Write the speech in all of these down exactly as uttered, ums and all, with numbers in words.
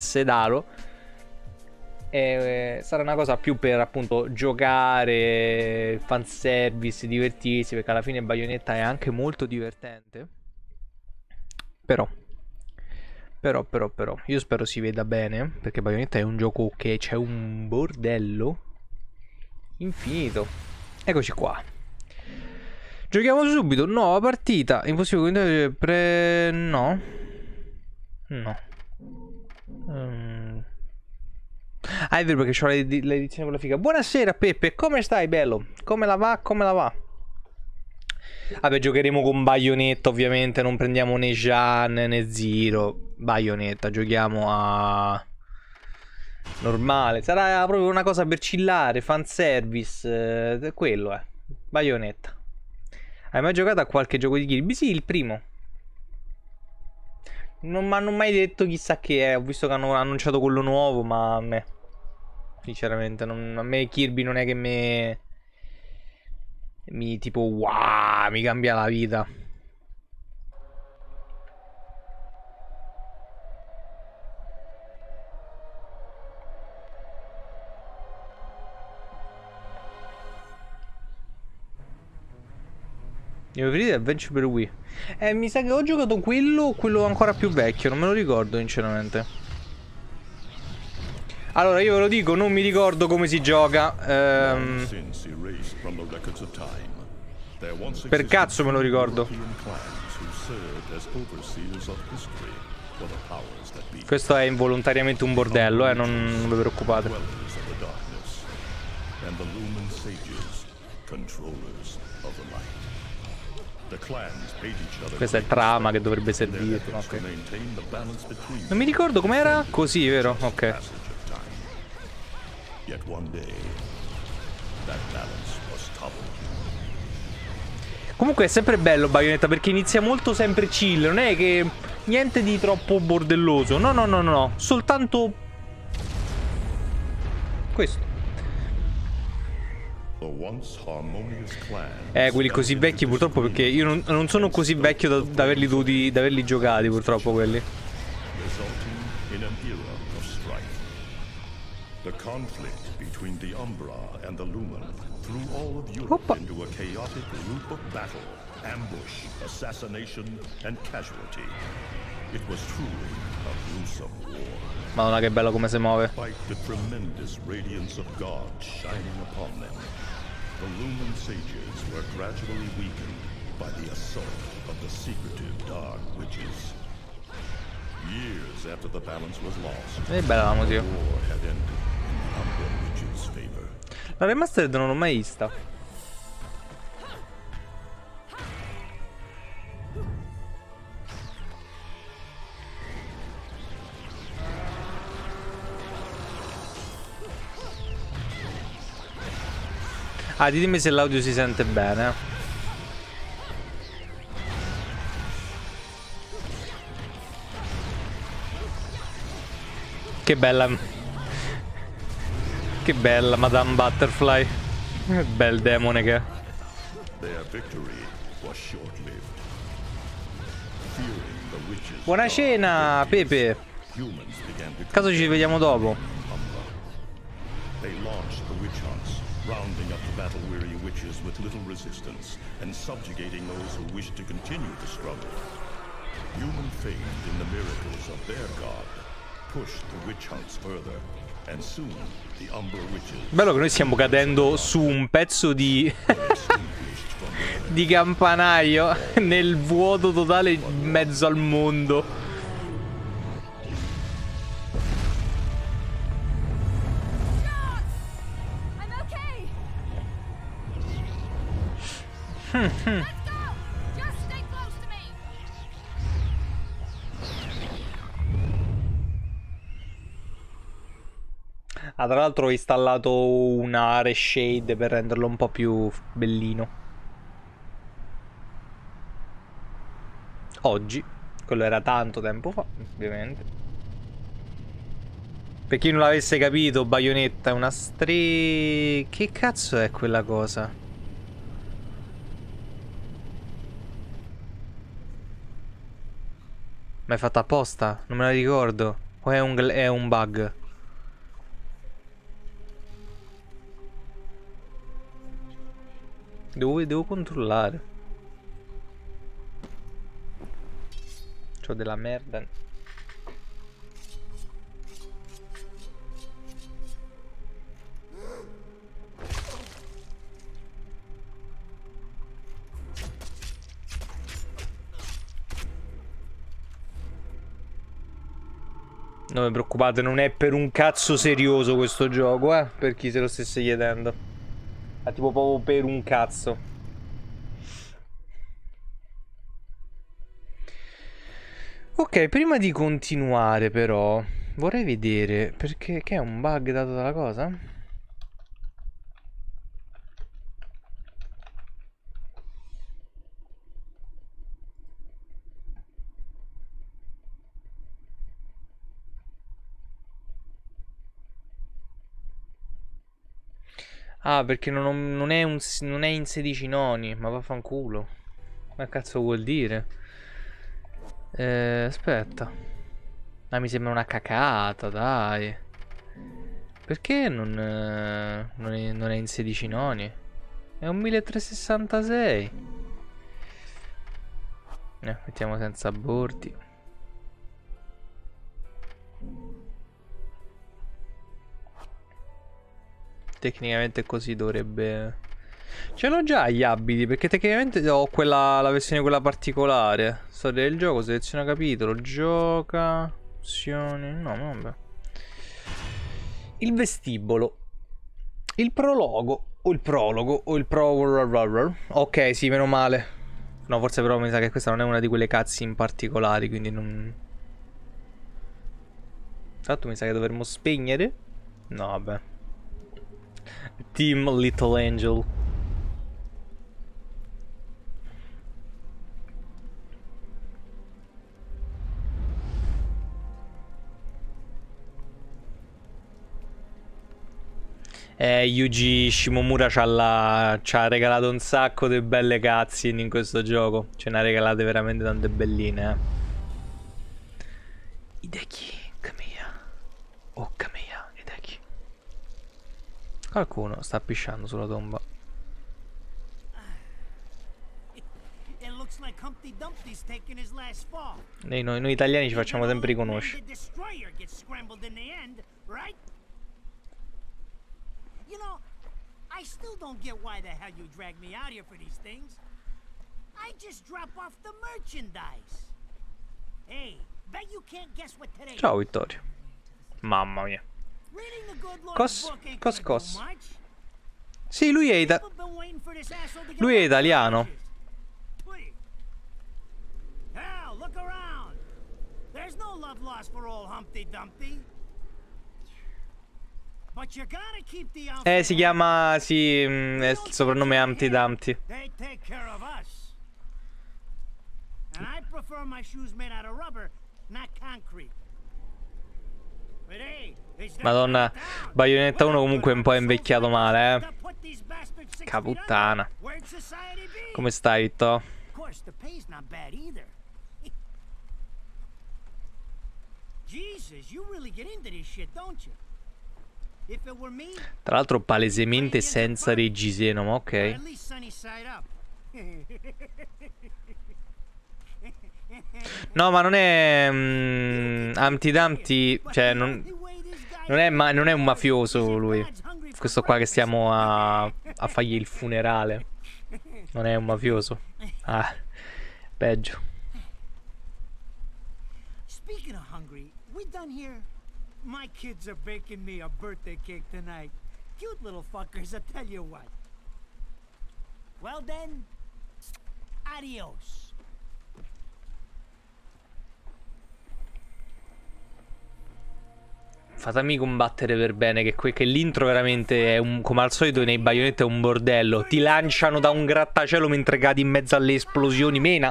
sedalo. E sarà una cosa più per appunto giocare, fanservice, divertirsi, perché alla fine Bayonetta è anche molto divertente. Però Però però però io spero si veda bene, perché Bayonetta è un gioco che c'è un bordello infinito. Eccoci qua. Giochiamo subito. Nuova partita. Impossibile pre... no. No. Um... Ah, è vero, perché c'ho l'edizione con la figa. Buonasera Peppe, come stai bello? Come la va? Come la va? Vabbè, giocheremo con Bayonetta ovviamente, non prendiamo né Jean né Zero. Bayonetta, giochiamo a... normale. Sarà proprio una cosa per chillare, fanservice, eh, quello è. Bayonetta. Hai mai giocato a qualche gioco di Kirby? Sì, il primo. Non mi hanno mai detto chissà che è. Ho visto che hanno annunciato quello nuovo, ma a me, sinceramente, non, a me Kirby non è che mi... mi tipo wow, mi cambia la vita. Il mio preferito è Adventure per Wii. Eh, mi sa che ho giocato quello o quello ancora più vecchio, non me lo ricordo sinceramente. Allora, io ve lo dico, non mi ricordo come si gioca. Ehm... Per cazzo me lo ricordo. Questo è involontariamente un bordello, eh, non, non vi preoccupate. Questa è trama che dovrebbe servire. Okay. Non mi ricordo com'era. Così, vero? Ok. Comunque è sempre bello Bayonetta, perché inizia molto sempre chill. Non è che niente di troppo bordelloso. No, no, no, no. Soltanto questo. Eh, quelli così vecchi purtroppo, perché io non, non sono così vecchio da, da, averli dovuti, da averli giocati purtroppo quelli. Oppa. Madonna che bello come si muove. The Lumen sages were gradually weakened by the assault of the secretive Dark Witches. Years after the balance was lost, è bella la musica. La remastered non l'ho mai vista. Ah, ditemi se l'audio si sente bene. Che bella. Che bella Madame Butterfly. Che bel demone che è. Buona cena, Pepe. Caso ci vediamo dopo. Rounding up the battle-weary witches with little resistance and subjugating those who wished to continue the struggle. Human faith in the miracles of their god pushed the witch hunts further, and soon the Umbra witches. Bello che noi stiamo cadendo su un pezzo di di campanario nel vuoto totale in mezzo al mondo. Ah, tra l'altro ho installato una reshade per renderlo un po' più bellino. Oggi. Quello era tanto tempo fa, ovviamente. Per chi non l'avesse capito, Bayonetta è una stre... Che cazzo è quella cosa? Ma è fatta apposta? Non me la ricordo. O è un, gl- è un bug? Devo, devo controllare. C'ho della merda. Non vi preoccupate, non è per un cazzo serioso questo gioco, eh, per chi se lo stesse chiedendo. È tipo proprio per un cazzo. Ok, prima di continuare però, vorrei vedere, perché che è un bug dato dalla cosa? Ah, perché non, ho- non è, un, non è in sedici noni, ma vaffanculo. Ma cazzo vuol dire? Eh, aspetta. Ah, mi sembra una cacata, dai. Perché non, eh, non, è, non è in sedici noni? È un milletrecentosessantasei. Eh, mettiamo senza bordi. Tecnicamente così dovrebbe... Ce l'ho già gli abiti, perché tecnicamente ho quella, la versione quella particolare. Storia del gioco, seleziona capitolo, gioca, opzioni, no, vabbè. Il vestibolo. Il prologo, o il prologo, o il pro... Ok, sì, meno male. No, forse però mi sa che questa non è una di quelle cutscene particolari, quindi non... Tra l'altro mi sa che dovremmo spegnere. No, vabbè. Team Little Angel. Eh, Yuji Shimomura ci ha, ci ha regalato un sacco di belle cutscene in questo gioco. Ce ne ha regalate veramente tante belline, eh. Hideki, Kamiya. Oh, Kamiya, Hideki. Qualcuno sta pisciando sulla tomba. Noi, noi, noi italiani ci facciamo sempre riconoscere. You know, I still don't get why the hell you drag me out here for these things. I just drop off the merchandise. Hey, bet you can't guess what today is. Ciao Vittorio. Mamma mia. Cos, cos, cos. Sì, lui è, ita lui è italiano. Hell, look around. There's no love lost for old Humpty Dumpty. Eh, si chiama... Sì, mm, è il soprannome è Humpty Dumpty. Madonna, Bayonetta uno comunque è un po' invecchiato male, eh. Caputtana. Come stai, Vitto? Jesus, you really get into this shit, don't you? Tra l'altro palesemente senza reggiseno, ma ok. No, ma non è... Um, Humpty Dumpty, cioè non, non, è ma non è un mafioso lui. Questo qua che stiamo a, a fargli il funerale. Non è un mafioso. Ah, peggio. Speaking of hungry, we done here? My kids are baking me a birthday cake tonight. Cute little fuckers, I tell you what. Well then, adios. Fatemi combattere per bene, che, que che l'intro veramente è un, come al solito nei Bayonetta è un bordello. Ti lanciano da un grattacielo mentre cadi in mezzo alle esplosioni, mena.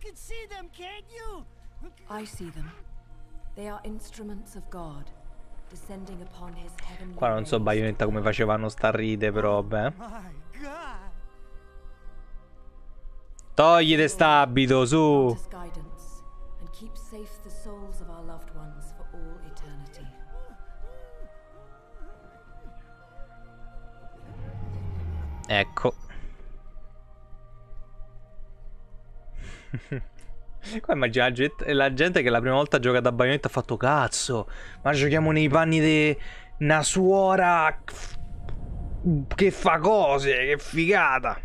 I see them. They are instruments of God, Qua non so Bayonetta come facevano sta ride, però vabbè. Toglite st'abito, su! Ecco. Qua immagina la gente, la gente che la prima volta gioca da Bayonetta ha fatto cazzo, ma giochiamo nei panni di una suora che fa cose, che figata.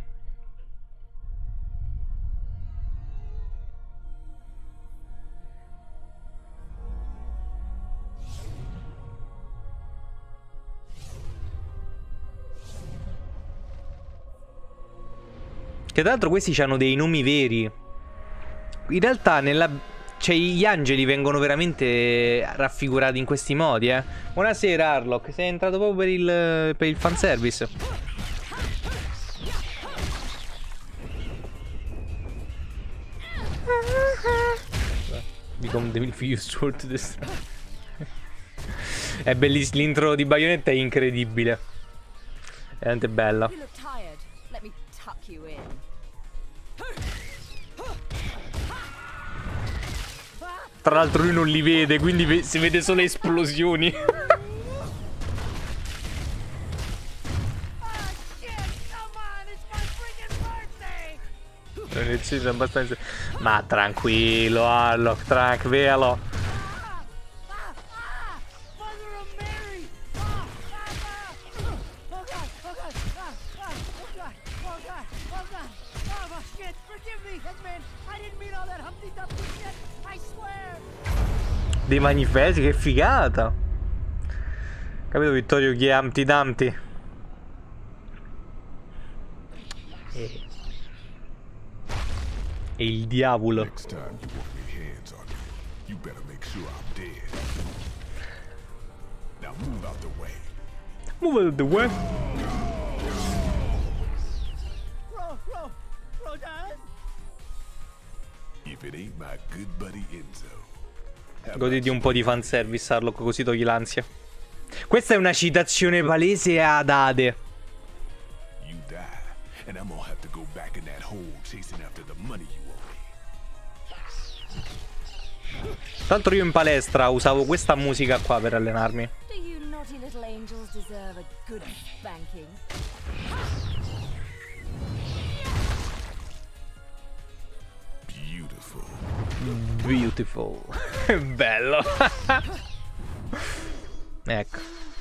Che tra l'altro questi hanno dei nomi veri. In realtà nella... cioè gli angeli vengono veramente raffigurati in questi modi, eh. Buonasera Harlock, sei entrato proprio per il, per il fanservice. Become the figlio sword destroy. È bellissimo, l'intro di Bayonetta è incredibile. È veramente bella. Tra l'altro lui non li vede, quindi ve si vede solo esplosioni. abbastanza... Ma tranquillo, Harlock, tranquillo. Dei manifesti, che figata. Capito Vittorio chi è Humpty Dumpty? E... e il diavolo. Move out of the way. If it ain't my good buddy Enzo. Goditi un po' di fanservice, Harlock, così togli l'ansia. Questa è una citazione palese ad Ade. Tra l'altro io in palestra usavo questa musica qua per allenarmi. Beautiful. Bello. Ecco.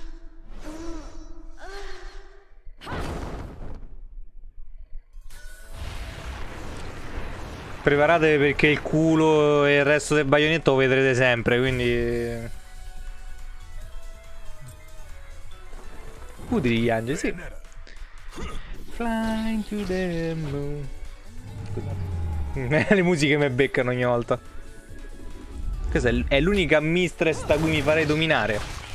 Preparatevi perché il culo e il resto del baionetto lo vedrete sempre, quindi... Udili gli angeli, sì. Flying to the moon. Scusate. Le musiche mi beccano ogni volta. Questa è l'unica mistress da cui mi farei dominare.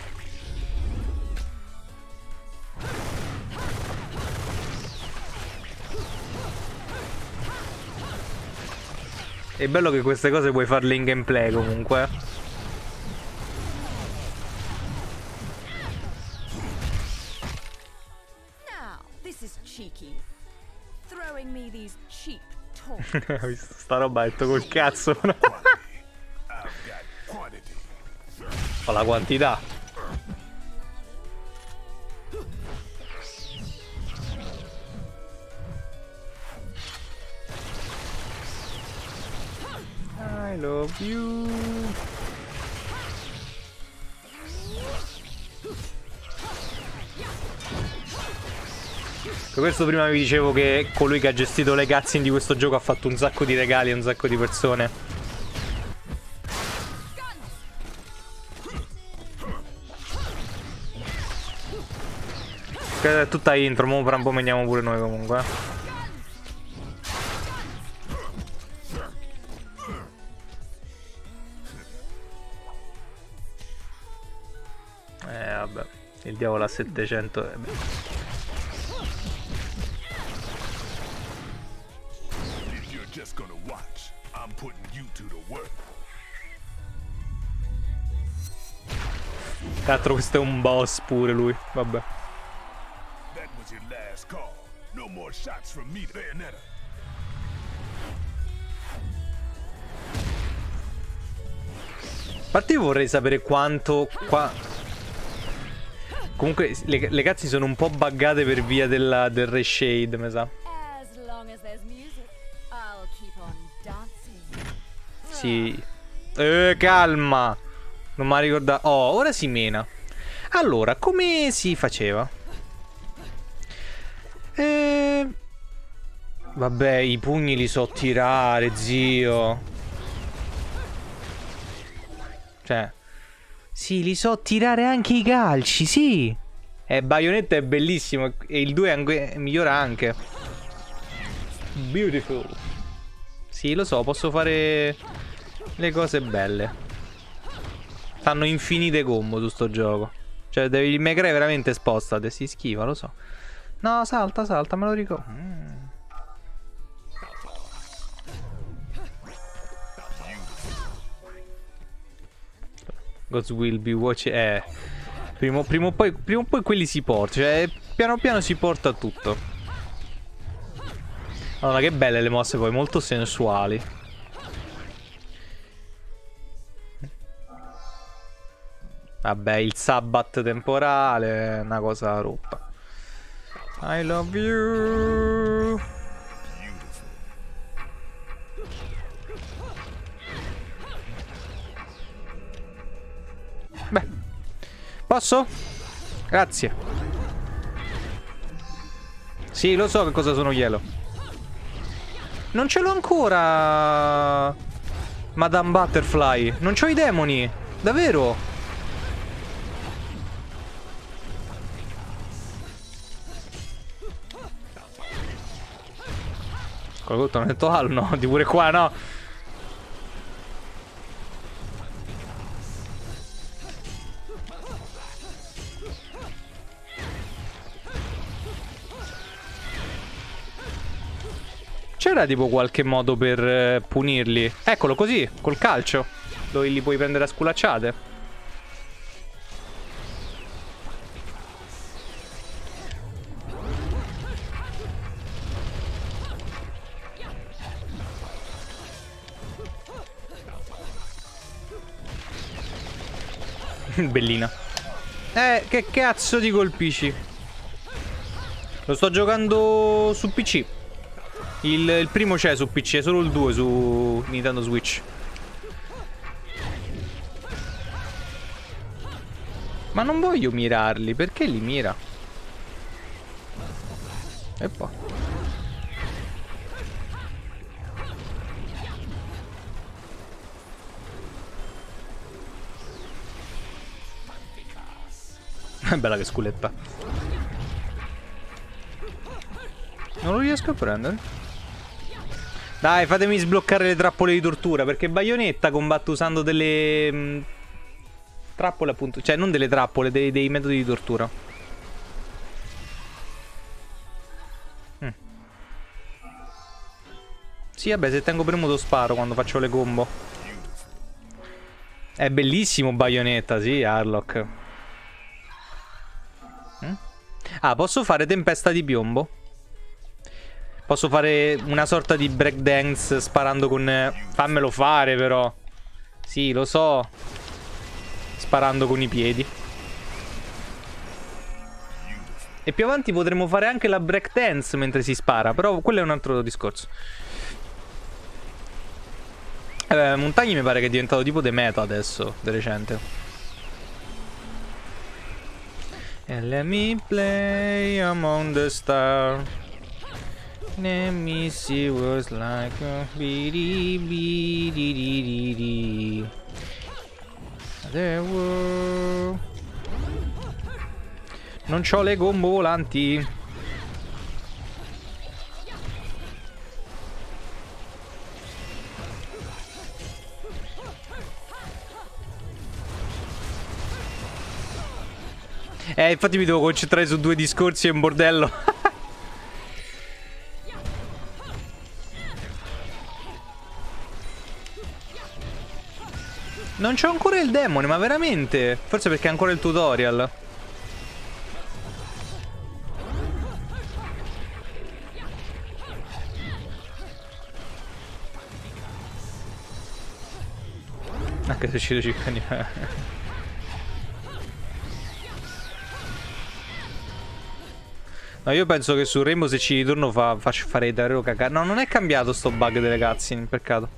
È bello che queste cose puoi farle in gameplay comunque. Now, this is cheeky. Throwing me these cheap Ho visto sta roba, ha detto col cazzo. Fa la quantità. I love you. Per questo prima vi dicevo che colui che ha gestito le cutscene di questo gioco ha fatto un sacco di regali a un sacco di persone. Che è tutta intro, mo fra un po' veniamo pure noi comunque. Eh vabbè, il diavolo a settecento. Eh, beh. Cazzo, questo è un boss pure lui. Vabbè. That was your last call. No more shots from me, Bayonetta. A parte io vorrei sapere quanto qua... Comunque le, le cazzi sono un po' buggate per via della, del reshade, mi sa. Sì. Eh, calma. Non mi ha ricordato. Oh, ora si mena. Allora, come si faceva? Eh... Vabbè, i pugni li so tirare, zio. Cioè... Sì, li so tirare anche i calci, sì. E Bayonetta è bellissimo. E il due anche, migliora anche. Beautiful. Sì, lo so, posso fare le cose belle. Fanno infinite combo su sto gioco. Cioè, devi, il Megre veramente spostate. Si schiva, lo so. No, salta, salta, me lo ricordo. Mm. Gods will be watching. Eh. Prima, prima, o poi, prima o poi quelli si porta. Cioè, piano piano si porta tutto. Allora, che belle le mosse poi, molto sensuali. Vabbè, il Sabbath temporale è una cosa rotta. I love you. Beh, posso? Grazie. Sì, lo so che cosa sono Yellow. Non ce l'ho ancora, Madame Butterfly. Non c'ho i demoni. Davvero? Quello non ho detto altro, no? Di pure qua, no? C'era tipo qualche modo per eh, punirli? Eccolo, così, col calcio. Dove li puoi prendere a sculacciate. Bellina. Eh, che cazzo di colpisci? Lo sto giocando su P C. Il, il primo c'è su P C, è solo il due su Nintendo Switch. Ma non voglio mirarli, perché li mira? E poi è bella che sculetta. Non lo riesco a prendere. Dai, fatemi sbloccare le trappole di tortura, perché Bayonetta combatte usando delle mh, trappole, appunto. Cioè, non delle trappole, dei, dei metodi di tortura. mm. Sì, vabbè, se tengo premuto sparo quando faccio le combo. È bellissimo Bayonetta, sì, Harlock. mm? Ah, posso fare tempesta di piombo? Posso fare una sorta di breakdance sparando con... Fammelo fare però. Sì, lo so. Sparando con i piedi. E più avanti potremo fare anche la breakdance mentre si spara. Però quello è un altro discorso. Eh, Montagni mi pare che è diventato tipo de meta adesso, di recente. And let me play among the stars. Let me see what's like a bidi bidi di di. There were... Non c'ho le combo volanti. Eh, infatti mi devo concentrare su due discorsi, è un bordello. Non c'ho ancora il demone, ma veramente? Forse perché è ancora il tutorial. Anche se uccido cinque anni fa. No, io penso che su Rainbow se ci ritorno fa, faccio fare davvero cagare. No, non è cambiato sto bug delle cutscene, peccato.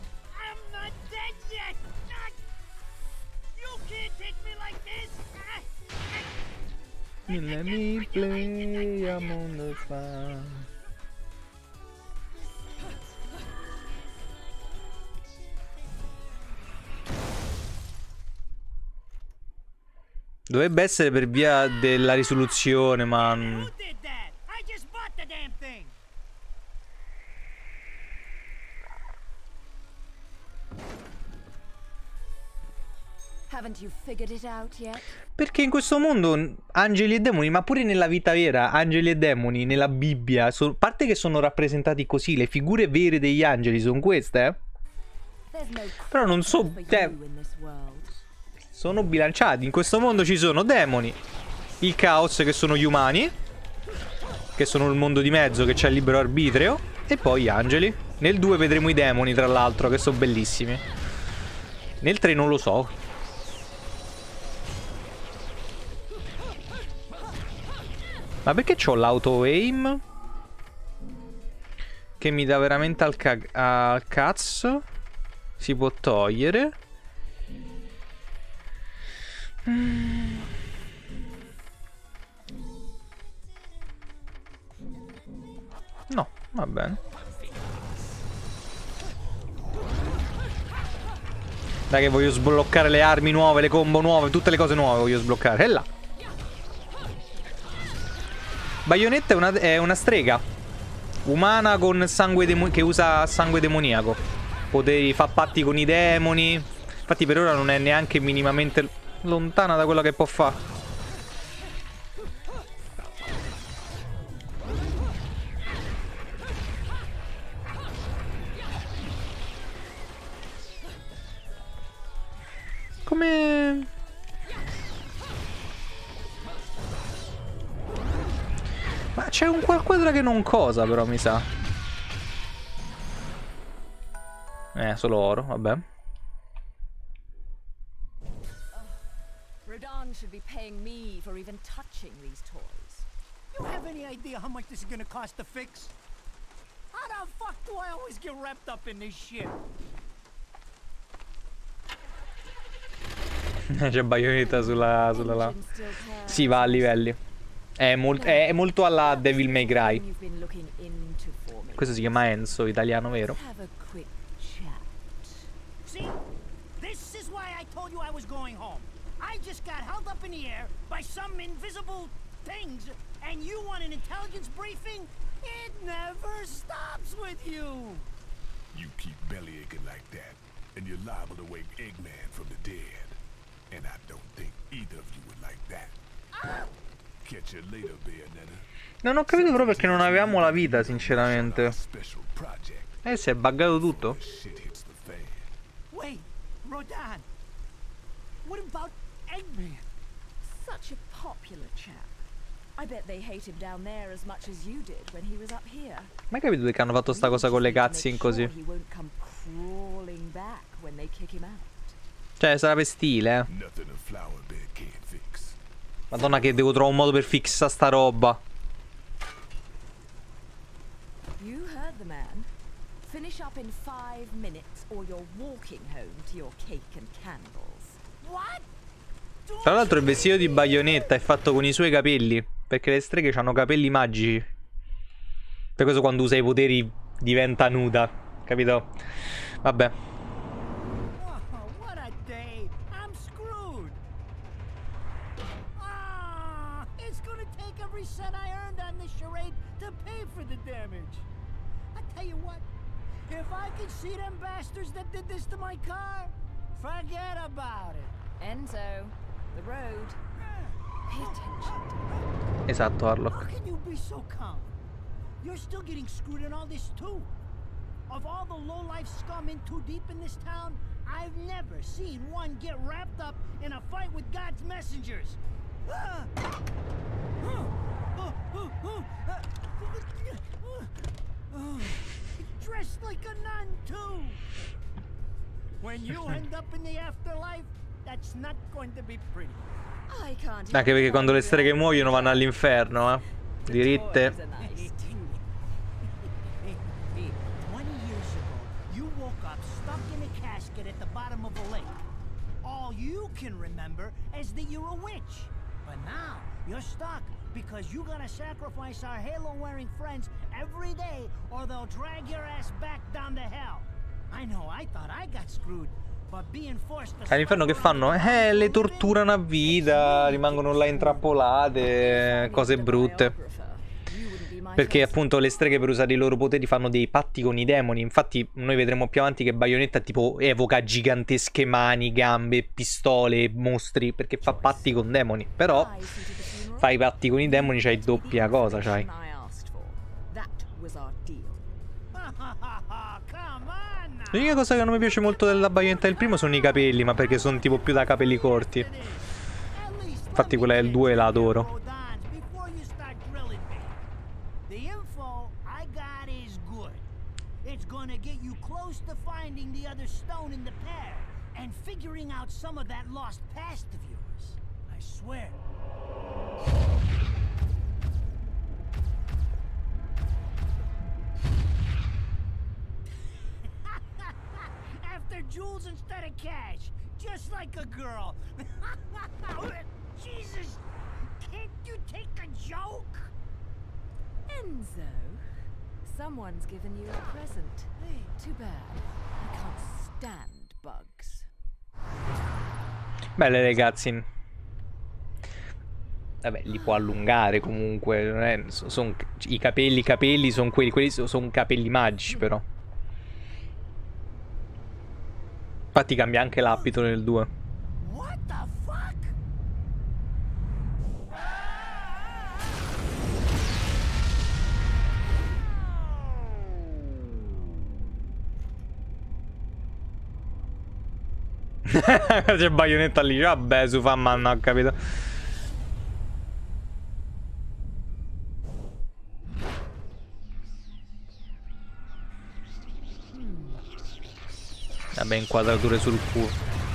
Let me play among the stars. Dovrebbe essere per via della risoluzione, ma... Perché in questo mondo angeli e demoni, ma pure nella vita vera, angeli e demoni, nella Bibbia, a parte che sono rappresentati così, le figure vere degli angeli sono queste, eh? Però non so, cioè, sono bilanciati. In questo mondo ci sono demoni, il caos che sono gli umani, che sono il mondo di mezzo che c'è il libero arbitrio, e poi gli angeli. Nel due vedremo i demoni, tra l'altro, che sono bellissimi. Nel tre non lo so. Ma perché c'ho l'auto-aim? Che mi dà veramente al, al cazzo. Si può togliere. Mm. No, va bene. Dai che voglio sbloccare le armi nuove, le combo nuove, tutte le cose nuove voglio sbloccare. E là. Bayonetta è una, è una strega umana con sangue demo che usa sangue demoniaco. Poteri fa patti con i demoni. Infatti per ora non è neanche minimamente lontana da quello che può fare. Come... Ma c'è un qualcosa che non cosa, però, mi sa. Eh, solo oro, vabbè. Rodan should be paying me for even touching these toys. You have any idea how much this is gonna cost to fix? How the fuck do I always get wrapped up in this shit? C'è Bayonetta sulla, sulla là. Si va a livelli. È, mol è molto alla Devil May Cry. Questo si chiama Enzo, italiano, vero? See? This is why I told you I was going home. I just got held up in the air by some invisible things, and you want an intelligence briefing? It never stops with you. You keep belly aching like that, and you're liable to wake Eggman from the dead. And I don't think either of you would like that. Ah! Catch you later, Bayonetta. Non ho capito però perché non avevamo la vita, sinceramente. Eh, si è buggato tutto. Wait, Rodan. What about Eggman? Such a popular chap. I bet they hate him down there as much as you did when he was up here. Ma hai capito che hanno fatto sta cosa con le cutscene così? Cioè, sarà per stile, eh. Madonna che devo trovare un modo per fissare sta roba. You heard the man. Finish up in five minutes or you're walking home to your cake and candles. What? Tra l'altro il vestito di Bayonetta è fatto con i suoi capelli, perché le streghe hanno capelli magici. Per questo quando usa i poteri diventa nuda, capito? Vabbè. If I could see them bastards that did this to my car, forget about it. Enzo, the road. Pay attention. Esatto, Harlock. How can you be so calm? You're still getting screwed in all this too. Of all the low-life scum in too deep in this town, I've never seen one get wrapped up in a fight with God's messengers. Ah! Oh, oh, oh, uh, oh, dressed like a nun too. When you end up in the afterlife, that's not going to be pretty. I can't. Anche perché quando le streghe muoiono vanno all'inferno, eh. Diritte. twenty years ago, you woke up stuck in a casket at the bottom of a lake. All you can remember is that you're a witch. But now, you're stuck because you gotta sacrifice our halo-wearing friends every day or they'll drag your ass back down to hell. I know, I thought I got screwed. All'inferno che fanno? Eh, le torturano a vita, rimangono là intrappolate, cose brutte. Perché appunto le streghe, per usare i loro poteri, fanno dei patti con i demoni. Infatti noi vedremo più avanti che Bayonetta tipo evoca gigantesche mani, gambe, pistole, mostri, perché fa patti con demoni. Però fai patti con i demoni, c'hai doppia cosa, c'hai. L'unica cosa che non mi piace molto della Bayonetta del primo sono i capelli, ma perché sono tipo più da capelli corti. Infatti quella del due la adoro. Jewels instead of cash, just like a girl. Jesus, can't you take a joke? Enzo, someone's given you a present. Too bad. I can't stand bugs. Belle ragazzi. Vabbè, li può allungare comunque. Non è, son, I capelli, i capelli sono quelli, quelli sono capelli magici però. Infatti cambia anche l'abito nel due. What the fuck? C'è Bayonetta lì. Vabbè, su famma non ho capito. Vabbè, inquadrature sul culo.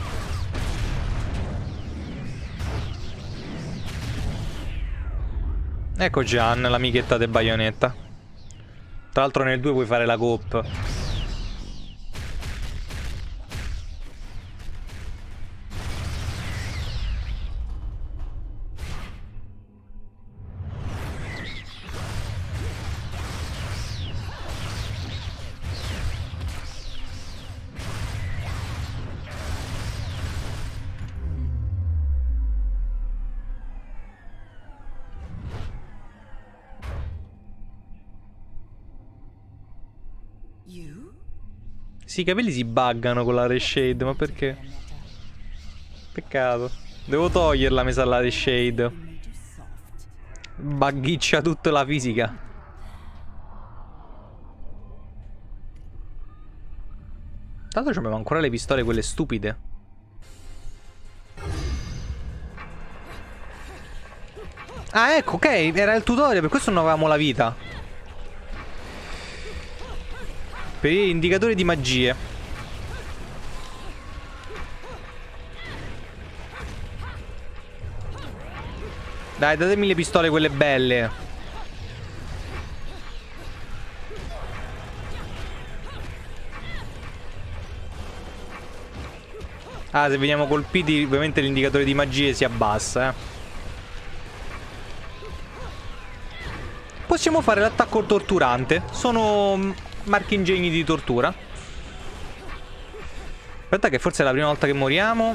Ecco Gian, l'amichetta di Bayonetta. Tra l'altro nel due puoi fare la coop. Sì, i capelli si buggano con la reshade, ma perché? Peccato. Devo toglierla, mi sa, la reshade. Buggiccia tutta la fisica. Tanto abbiamo ancora le pistole quelle stupide. Ah, ecco, ok, era il tutorial, per questo non avevamo la vita. Per gli indicatori di magie. Dai, datemi le pistole quelle belle. Ah, se veniamo colpiti ovviamente l'indicatore di magie si abbassa, eh. Possiamo fare l'attacco torturante. Sono marchingegni di tortura. Aspetta che forse è la prima volta che moriamo.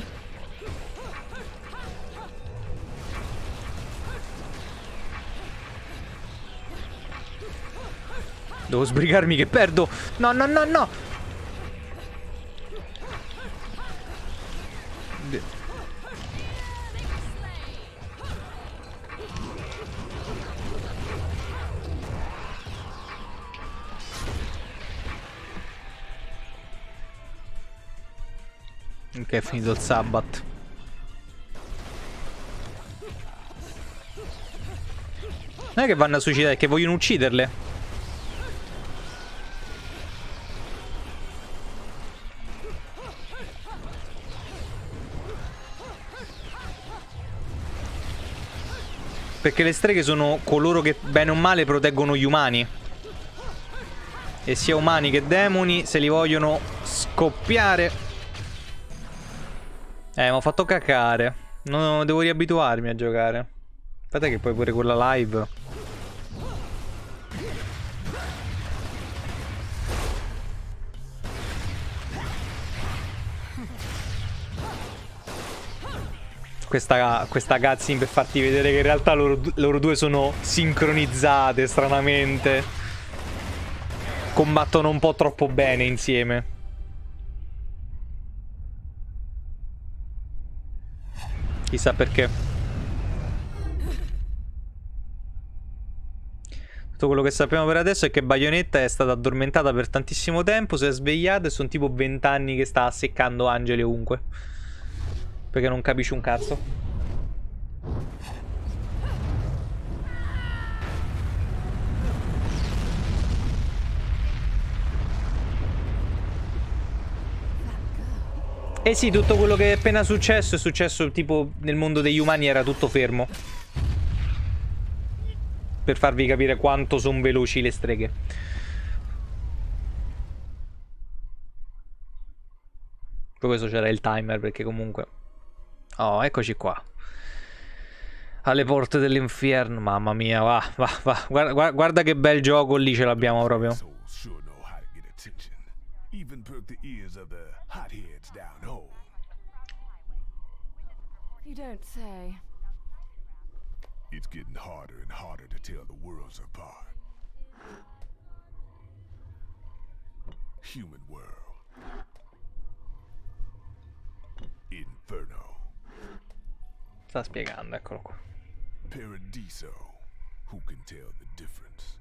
Devo sbrigarmi che perdo. No, no, no, no. Che è finito il Sabbath. Non è che vanno a suicidare, è che vogliono ucciderle. Perché le streghe sono coloro che bene o male proteggono gli umani. E sia umani che demoni se li vogliono scoppiare. Eh, mi ho fatto cacare. Non devo riabituarmi a giocare. Aspetta che poi pure con la live. Questa, questa cutscene per farti vedere che in realtà loro, loro due sono sincronizzate stranamente. Combattono un po' troppo bene insieme. Chissà perché. Tutto quello che sappiamo per adesso è che Bayonetta è stata addormentata per tantissimo tempo, si è svegliata e sono tipo vent'anni che sta seccando angeli ovunque. Perché non capisci un cazzo. Eh sì, tutto quello che è appena successo è successo tipo nel mondo degli umani, era tutto fermo. Per farvi capire quanto sono veloci le streghe. Poi questo c'era il timer perché comunque... Oh, eccoci qua. Alle porte dell'inferno. Mamma mia, va, va, va. Guarda, guarda che bel gioco lì ce l'abbiamo proprio. You don't say. It's getting harder and harder to tell the worlds apart. Human world. Inferno. Sta spiegando, eccolo qua. Paradiso. Who can tell the difference?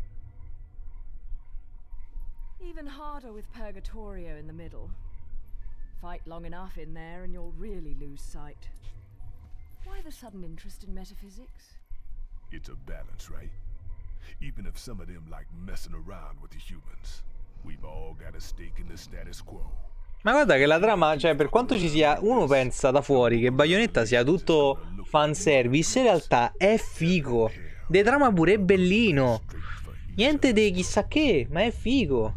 Even harder with Purgatorio in the middle. Fight long enough in there and you'll really lose sight. Why the sudden interest in metaphysics? It's a balance, right? Even if some of them like messing around with the humans, we've all got a stake in the status quo. Ma guarda che la trama, cioè per quanto ci sia, uno pensa da fuori che Bayonetta sia tutto fanservice, in realtà è figo. De trama pure è bellino. Niente di chissà che, ma è figo.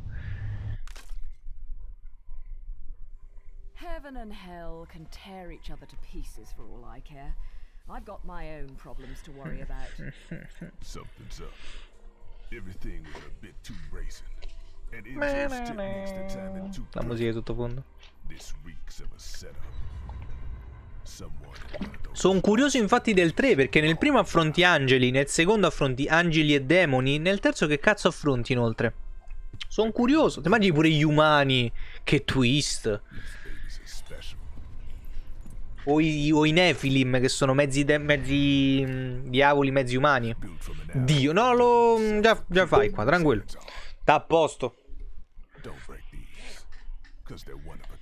Heaven and hell can tear each other to pieces for all I care. I've got my own problems to worry about. Something's up. Everything was a bit too bracing. And Intel's tip makes the timing too La musica di sottofondo. This reeks of a setup. Someone in one of those. Sono curioso infatti del tre, perché nel primo affronti angeli, nel secondo affronti angeli e demoni, nel terzo che cazzo affronti inoltre? Sono curioso. Ti immagini pure gli umani? Che twist. Babies are special. O i, o i Nephilim, che sono mezzi, de, mezzi mh, diavoli, mezzi umani. Built from an Dio, no, lo già, già fai qua, tranquillo. Sta a posto. Don't break these, cause they're one of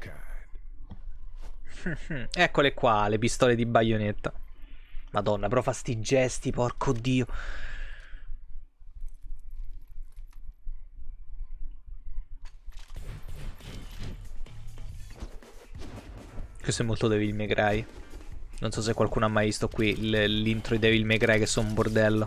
a kind. Eccole qua, le pistole di Bayonetta. Madonna, però fa sti gesti, porco dio. Questo è molto Devil May Cry. Non so se qualcuno ha mai visto qui l'intro di Devil May Cry, che sono un bordello.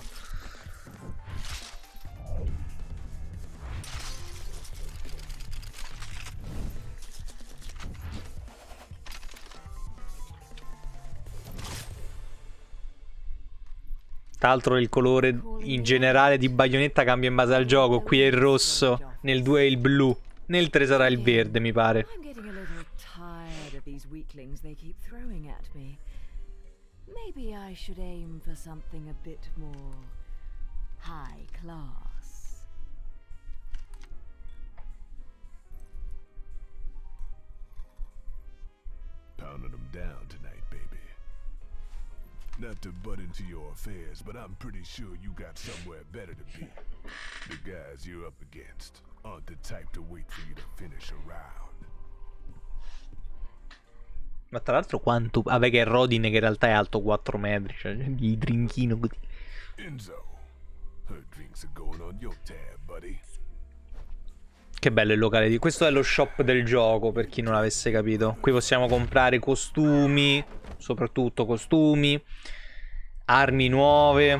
Tra l'altro il colore in generale di Bayonetta cambia in base al gioco. Qui è il rosso, nel due è il blu, nel tre sarà il verde, mi pare. I'm getting a little tired of these weaklings they keep throwing at me. Maybe I should aim for something a bit more high class. Pounding them down tonight, baby. Not to butt into your affairs, but I'm pretty sure you got somewhere better to be. The guys you're up against aren't the type to wait for you to finish a round. Ma tra l'altro quanto... Vabbè che è Rodin che in realtà è alto quattro metri, cioè gli drinchino così. Enzo, her drinks are going on your tab, buddy. Che bello il locale di... Questo è lo shop del gioco, per chi non l'avesse capito. Qui possiamo comprare costumi, soprattutto costumi, armi nuove.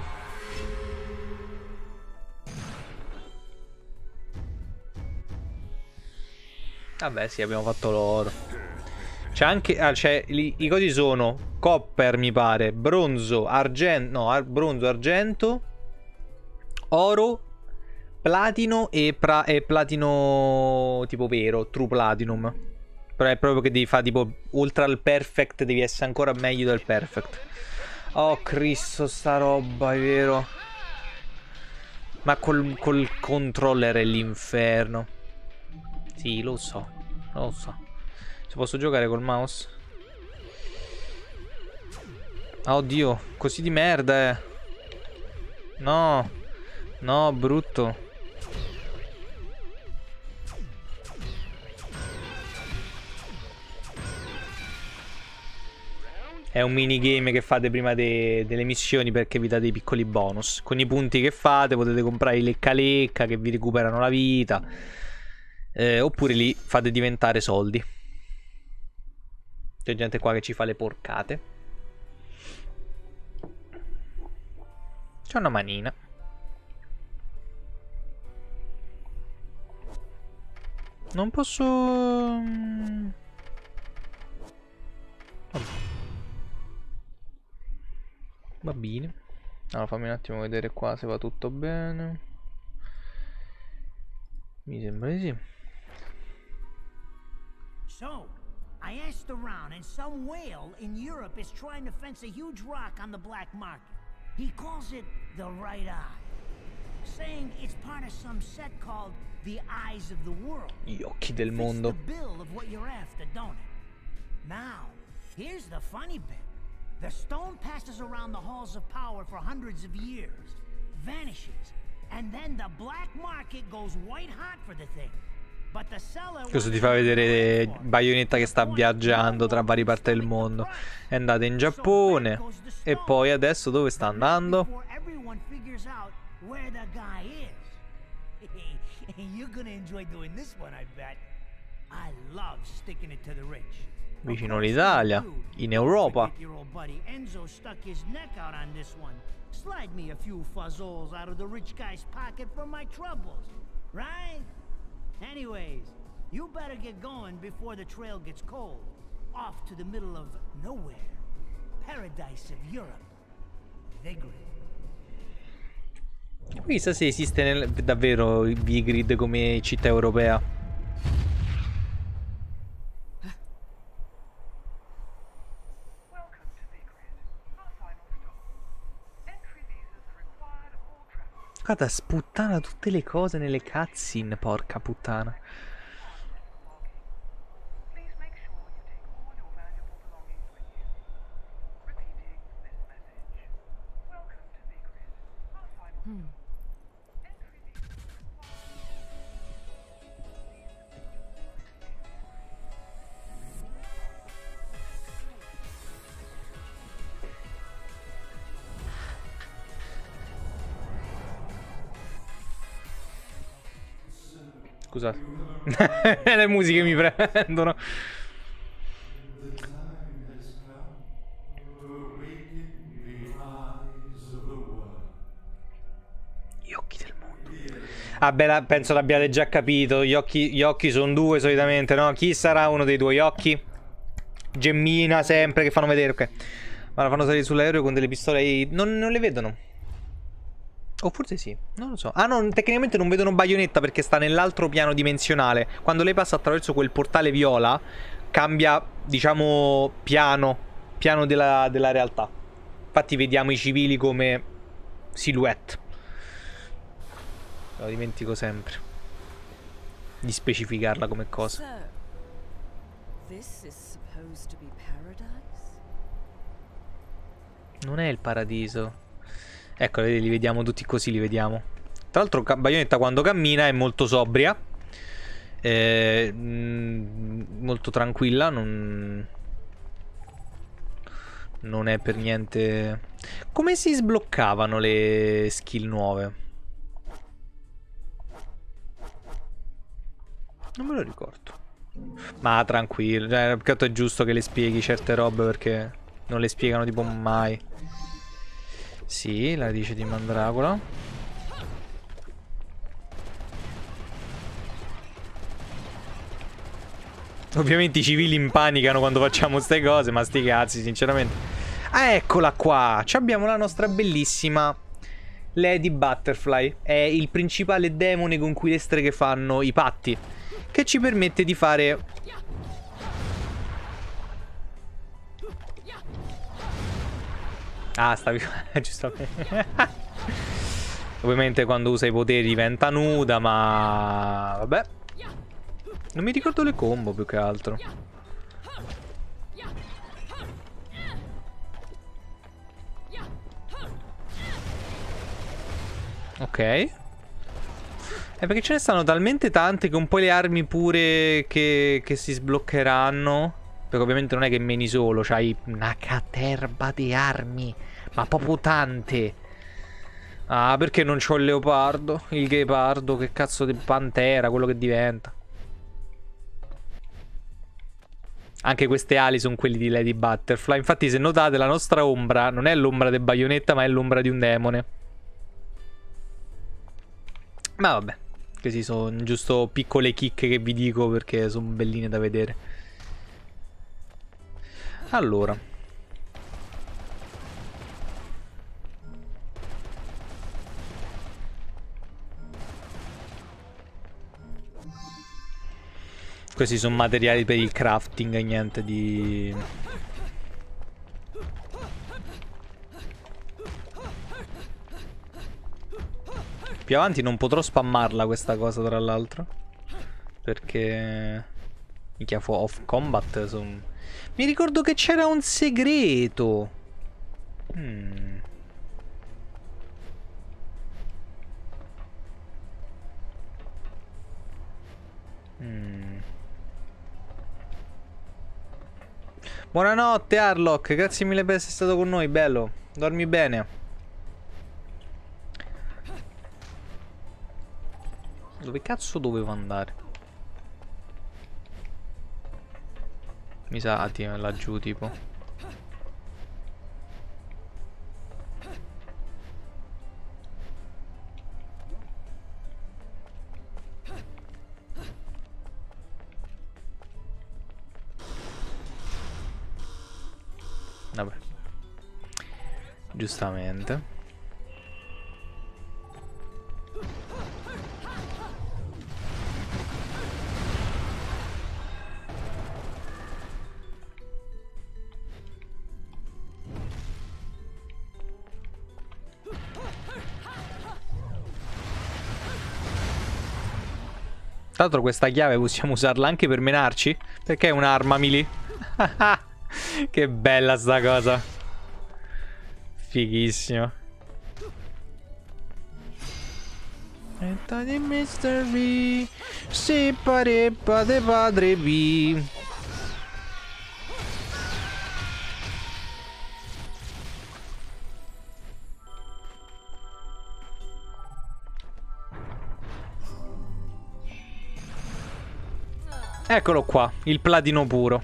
Vabbè sì, abbiamo fatto l'oro. C'è anche... Ah, c'è... I, I cosi sono copper, mi pare, bronzo, argento... No, ar bronzo, argento, oro, platino e, pra e platino tipo vero, true platinum. Però è proprio che devi fare tipo oltre al perfect, devi essere ancora meglio del perfect. Oh Cristo, sta roba, è vero. Ma col, col controller è l'inferno. Sì, lo so, lo so. Se posso giocare col mouse? Oddio, così di merda, eh. No, no, brutto. È un minigame che fate prima de delle missioni perché vi dà dei piccoli bonus. Con i punti che fate potete comprare i lecca lecca che vi recuperano la vita. Eh, oppure li fate diventare soldi. C'è gente qua che ci fa le porcate. C'è una manina. Non posso... Vabbè. Va bene. Allora fammi un attimo vedere qua se va tutto bene. Mi sembra di sì. So, I asked around, and some whale in Europe is trying to fence a huge rock on the black market. He calls it the right eye, saying it's part of some set called the Eyes of the World. Gli occhi del Fits mondo. the bill of what you're after, don't it? Now, here's the funny bit. The stone passes around the halls of power for hundreds of years, vanishes, and then the black market goes white hot for the thing. But the seller... Questo ti fa vedere Bayonetta che sta viaggiando tra varie parti del mondo. È andata in Giappone e poi adesso dove sta andando? Vicino all'Italia, in Europa. Slide me a few fuzzoles out of the rich guy's pocket for my troubles, right? Anyways, you better get going before the trail gets cold. Off to the middle of nowhere. Paradise of Europe. Vigrid. Chissà se esiste nel, davvero Vigrid come città europea. Guarda, sputtana tutte le cose nelle cutscene, porca puttana. Hmm. Scusate. Le musiche mi prendono. Gli occhi del mondo. Ah beh, penso l'abbiate già capito. Gli occhi, gli occhi sono due solitamente, no? Chi sarà uno dei tuoi occhi? Gemmina sempre che fanno vedere, ok. Ma la fanno salire sull'aereo con delle pistole. Non, non le vedono. O forse sì, non lo so. Ah no, tecnicamente non vedono Bayonetta perché sta nell'altro piano dimensionale. Quando lei passa attraverso quel portale viola, cambia, diciamo, piano. Piano della, della realtà. Infatti vediamo i civili come silhouette. Lo dimentico sempre di specificarla come cosa. So, this is supposed to be paradise? Non è il paradiso. Ecco, li vediamo tutti così, li vediamo. Tra l'altro Bayonetta quando cammina è molto sobria, eh, molto tranquilla, non... non è per niente... Come si sbloccavano le skill nuove? Non me lo ricordo. Ma tranquillo, cioè, perché è giusto che le spieghi certe robe, perché non le spiegano tipo mai. Sì, la radice di mandragola. Ovviamente i civili impanicano quando facciamo ste cose, ma sti cazzi, sinceramente. Ah, eccola qua. Ci abbiamo la nostra bellissima Lady Butterfly. È il principale demone con cui le streghe fanno i patti, che ci permette di fare... Ah, stavi... giustamente. Ovviamente quando usa i poteri diventa nuda, ma... Vabbè. Non mi ricordo le combo più che altro. Ok. Eh, perché ce ne stanno talmente tante che un po' le armi pure che, che si sbloccheranno. Perché ovviamente non è che meni solo, c'hai una caterba di armi. Ma proprio tante. Ah, perché non c'ho il leopardo? Il ghepardo, che cazzo di pantera, quello che diventa. Anche queste ali sono quelli di Lady Butterfly. Infatti se notate la nostra ombra non è l'ombra di Bayonetta, ma è l'ombra di un demone. Ma vabbè, questi sono giusto piccole chicche che vi dico perché sono belline da vedere. Allora, questi sono materiali per il crafting e niente di... Più avanti non potrò spammarla questa cosa, tra l'altro, perché... Minchia, fu off combat son... Mi ricordo che c'era un segreto. Hmm. Hmm. Buonanotte Harlock, grazie mille per essere stato con noi, bello. Dormi bene. Dove cazzo dovevo andare? Mi sa laggiù tipo. Vabbè. Giustamente. Tra l'altro questa chiave possiamo usarla anche per menarci, perché è un'arma melee. Che bella sta cosa. Fighissimo. Etta di mister V. Si parepa de padre V. Eccolo qua, il platino puro.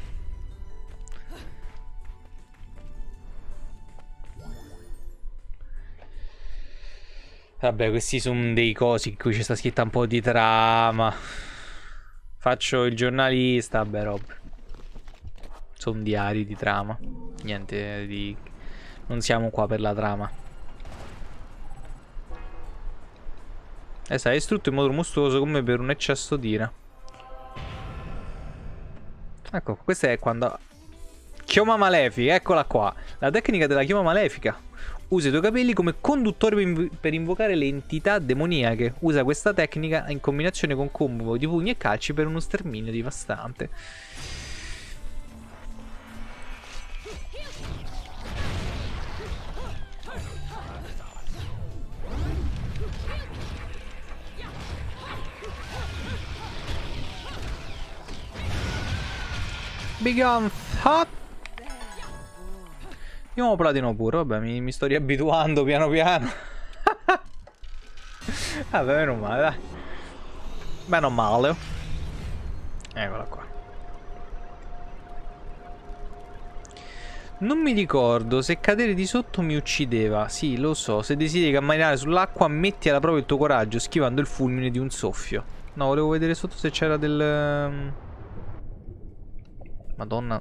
Vabbè, questi sono dei cosi in cui ci sta scritta un po' di trama. Faccio il giornalista, vabbè, roba. Sono diari di trama. Niente di... Non siamo qua per la trama. E sai, distrutto in modo mostruoso come per un eccesso d'ira. Ecco, questa è quando... Chioma malefica, eccola qua. La tecnica della chioma malefica. Usa i tuoi capelli come conduttore per, inv per invocare le entità demoniache. Usa questa tecnica in combinazione con combo di pugni e calci per uno sterminio devastante. Big on hot. Io ho platino pure, vabbè, mi, mi sto riabituando piano piano. Vabbè, meno male, dai. Meno male. Eccola qua. Non mi ricordo se cadere di sotto mi uccideva. Sì, lo so. Se desideri camminare sull'acqua, metti alla prova il tuo coraggio, schivando il fulmine di un soffio. No, volevo vedere sotto se c'era del... Madonna.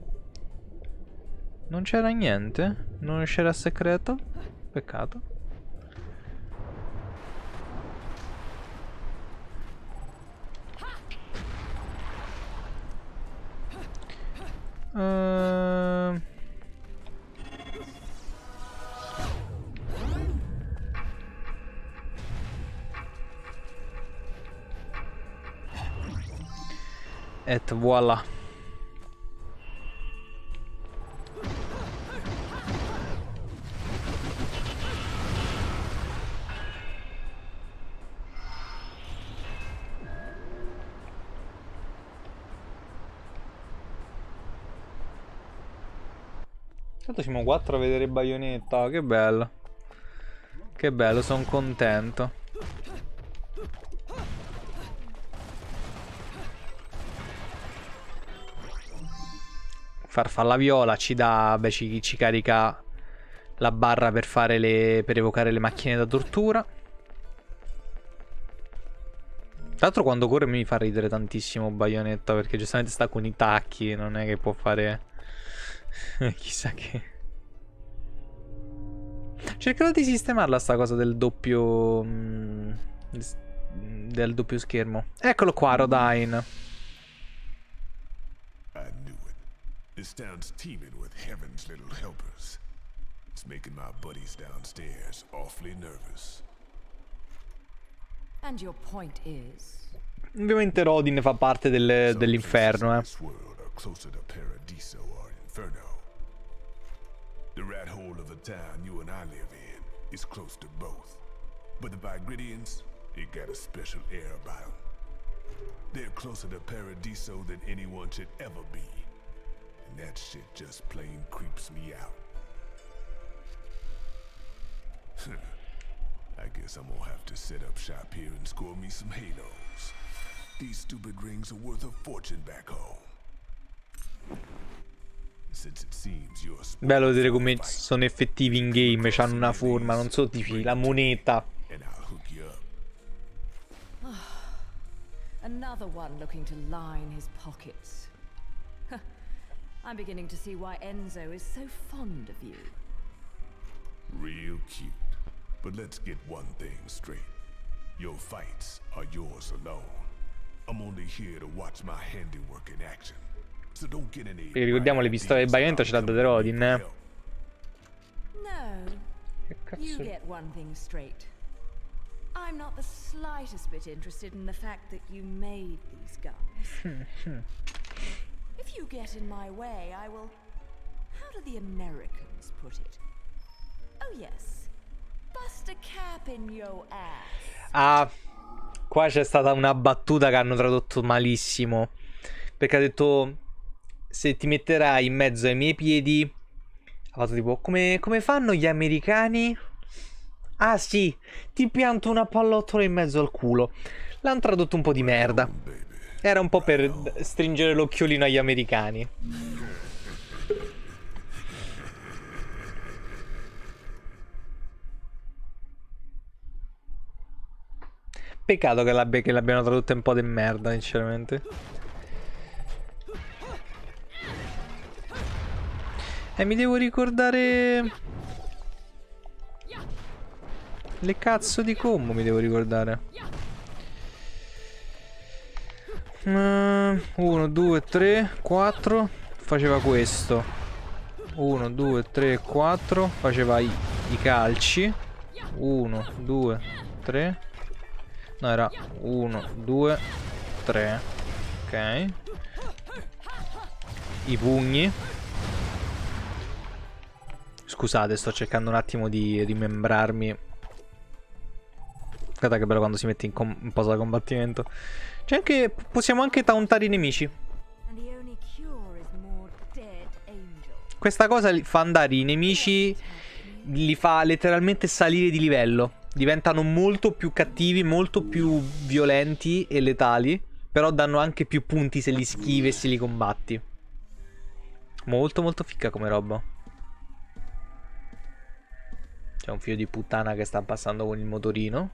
Non c'era niente? Non c'era segreto? Peccato. Ehm... Et voilà. Tanto siamo quattro a vedere Bayonetta, che bello. Che bello, sono contento. Farfalla viola ci dà, beh, ci, ci carica la barra per fare le, per evocare le macchine da tortura. Tra l'altro quando corre mi fa ridere tantissimo Bayonetta, perché giustamente sta con i tacchi, non è che può fare chissà che. Cercherò di sistemarla sta cosa del doppio mm, del doppio schermo. Eccolo qua, Rodine. I knew it. This town's teeming with heaven's little helpers. It's making my buddies downstairs awfully nervous. And your point is? Ovviamente Rodin fa parte del, dell'inferno, eh. The rat hole of the town you and I live in is close to both. But the Vigridians, they got a special air about them. They're closer to Paradiso than anyone should ever be. And that shit just plain creeps me out. I guess I'm gonna have to set up shop here and score me some halos. These stupid rings are worth a fortune back home. Since it seems you're bello vedere come sono effettivi in game, c'hanno una forma, non so, tipo la moneta. Another one looking to line his pockets. I'm beginning to see why Enzo is so fond of you. Real cute. But let's get one thing straight. Your fights are yours alone. I'm only here to watch my handiwork in action. So don't get any. E ricordiamo le pistole del Bayonetta ce l'ha da Rodin, eh. No. Che cazzo? You get one thing straight. I'm not the slightest bit interested in the fact that you made these guns. If you get in my way, I will... How do the Americans put it? Oh yes. Bust a cap in your ass. Ah, qua c'è stata una battuta che hanno tradotto malissimo. Perché ha detto: se ti metterai in mezzo ai miei piedi. Ha fatto tipo: come, come fanno gli americani? Ah sì, ti pianto una pallottola in mezzo al culo. L'hanno tradotto un po' di merda. Era un po' per stringere l'occhiolino agli americani. Peccato che l'abbia- che l'abbiano tradotto un po' di merda, sinceramente. E mi devo ricordare... le cazzo di combo mi devo ricordare. uno, due, tre, quattro. Faceva questo. uno, due, tre, quattro. Faceva i, i calci. uno, due, tre. No, era uno, due, tre. Ok. I pugni. Scusate, sto cercando un attimo di rimembrarmi. Guarda che bello quando si mette in, in posa da combattimento. C'è anche... possiamo anche tauntare i nemici. Questa cosa fa andare i nemici, li fa letteralmente salire di livello. Diventano molto più cattivi, molto più violenti e letali. Però danno anche più punti se li schivi e se li combatti. Molto molto figa come roba. C'è un figlio di puttana che sta passando con il motorino.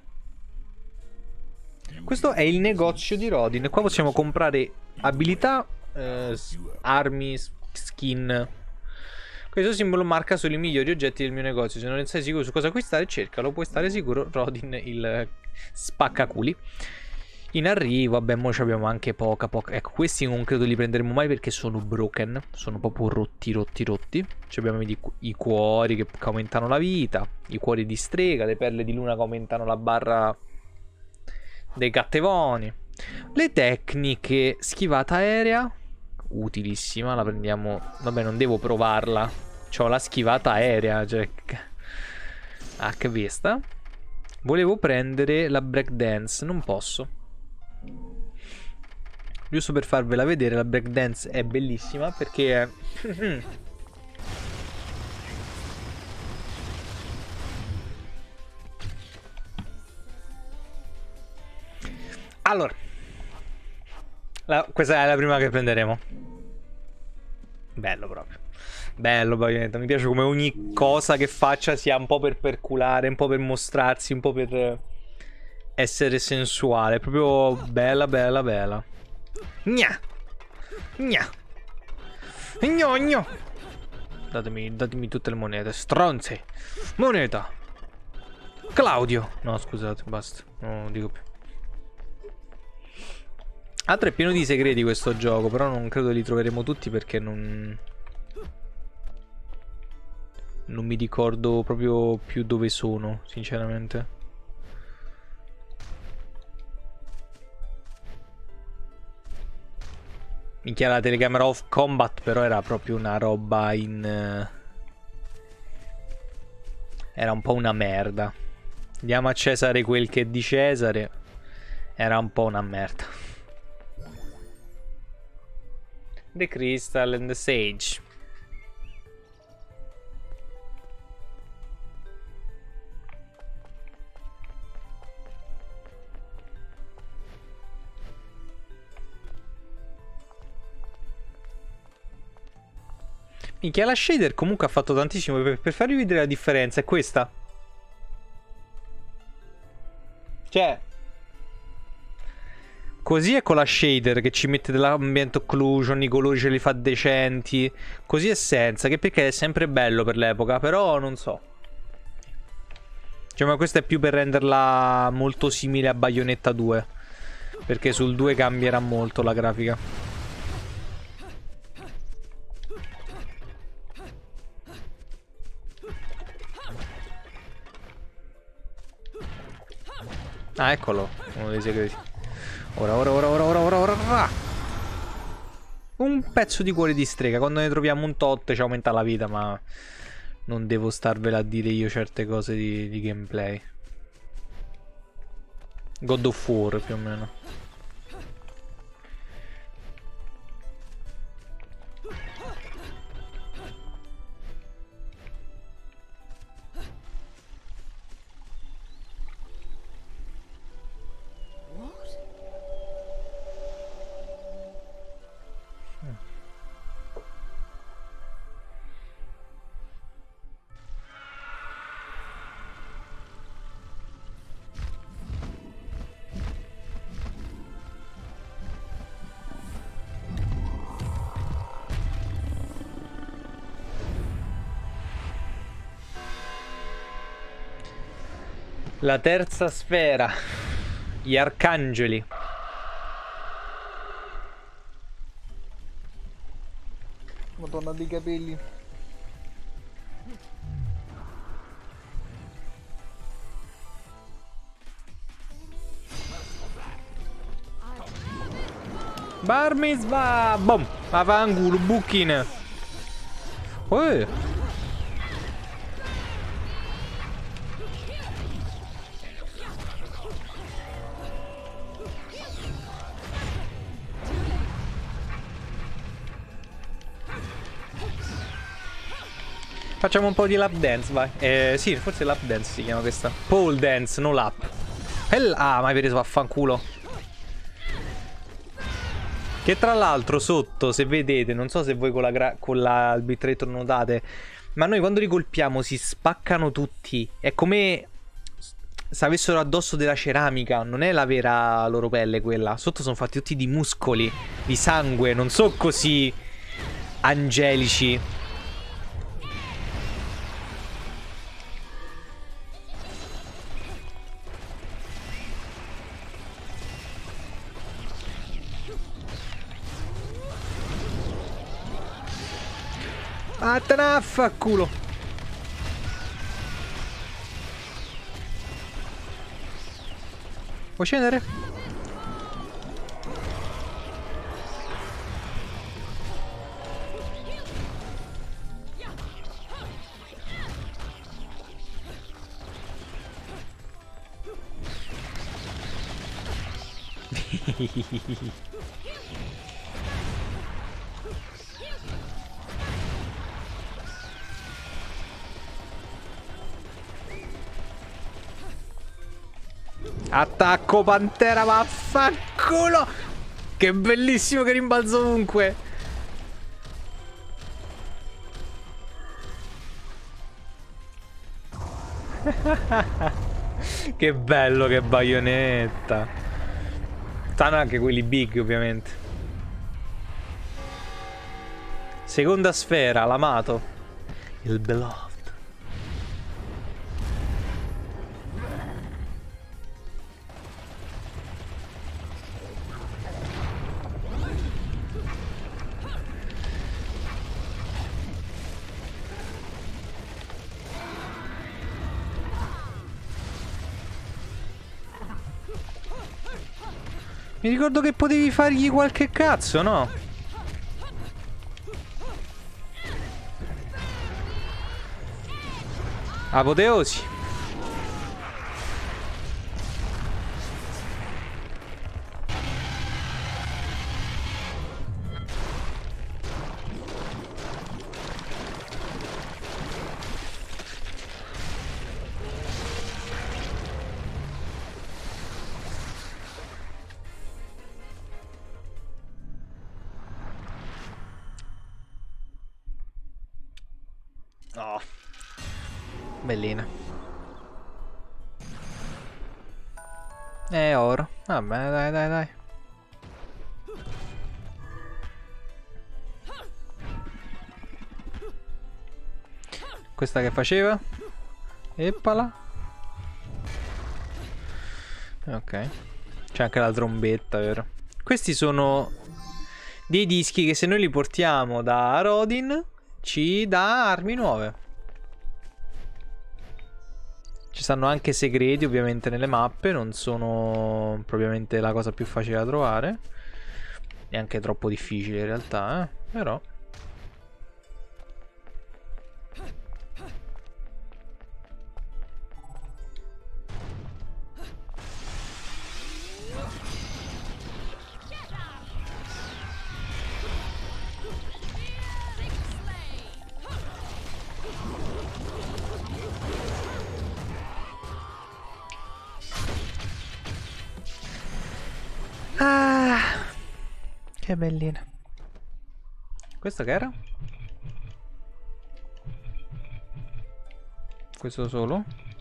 Questo è il negozio di Rodin. Qua possiamo comprare abilità, eh, armi, skin. Questo simbolo marca solo i migliori oggetti del mio negozio. Se non sei sicuro su cosa acquistare, cercalo. Puoi stare sicuro, Rodin, il spaccaculi. In arrivo, vabbè, mo abbiamo anche poca, poca. Ecco, questi non credo li prenderemo mai perché sono broken. Sono proprio rotti, rotti, rotti. Ci abbiamo i, i cuori che aumentano la vita. I cuori di strega, le perle di luna che aumentano la barra dei gattevoni. Le tecniche, schivata aerea, utilissima, la prendiamo. Vabbè, non devo provarla. C'ho la schivata aerea, cioè... Ah, che vista. Volevo prendere la breakdance, non posso. Giusto per farvela vedere, la breakdance è bellissima perché è... Allora, la, questa è la prima che prenderemo. Bello proprio. Bello Bayonetta, mi piace come ogni cosa che faccia sia un po' per perculare, un po' per mostrarsi, un po' per essere sensuale. Proprio bella, bella, bella. Gna! Gna! Gno, gno! Datemi, datemi tutte le monete. Stronze! Moneta! Claudio! No, scusate, basta. Non dico più. Altro è pieno di segreti questo gioco, però non credo li troveremo tutti perché non... Non mi ricordo proprio più dove sono, sinceramente. Minchia, la telecamera off combat però era proprio una roba in... Era un po' una merda. Diamo a Cesare quel che è di Cesare. Era un po' una merda. The Crystal and the Sage. Minchia, la shader comunque ha fatto tantissimo. Per, per farvi vedere la differenza è questa. Cioè, così è con la shader che ci mette dell'ambient occlusion, i colori ce li fa decenti. Così è senza, che perché è sempre bello per l'epoca, però non so. Cioè, ma questo è più per renderla molto simile a Bayonetta due, perché sul due cambierà molto la grafica. Ah, eccolo, uno dei segreti. Ora, ora, ora, ora, ora, ora, ora, ora. Un pezzo di cuore di strega. Quando ne troviamo un tot ci aumenta la vita, ma non devo starvela a dire io certe cose di, di gameplay. God of War più o meno. La terza sfera. Gli arcangeli. Madonna dei capelli. Bar mitzvah. Bom. Avangulo. Bucchine. Oh. Facciamo un po' di lap dance, vai. Eh, sì, forse lap dance si chiama questa. Pole dance, no lap. Hell ah, mai preso vaffanculo. Che tra l'altro sotto, se vedete, non so se voi con la, con la il bitrate lo notate, ma noi quando li colpiamo si spaccano tutti. È come se avessero addosso della ceramica. Non è la vera loro pelle quella. Sotto sono fatti tutti di muscoli, di sangue. Non so così angelici. Vattene a fa culo. Puoi scendere? Attacco pantera, vaffanculo. Che bellissimo che rimbalzo ovunque. Che bello, che baionetta. Stanno anche quelli big, ovviamente. Seconda sfera, l'amato. Il beloved. Mi ricordo che potevi fargli qualche cazzo, no? Apoteosi. Oh, bellina. E oro. Vabbè, dai, dai, dai. Questa che faceva? Eppala. Ok. C'è anche la trombetta, vero? Questi sono dei dischi che se noi li portiamo da Rodin ci dà armi nuove. Ci stanno anche segreti ovviamente nelle mappe. Non sono propriamente la cosa più facile da trovare. Neanche troppo difficile in realtà, eh? Però ah, che bellina. Questo che era? Questo solo?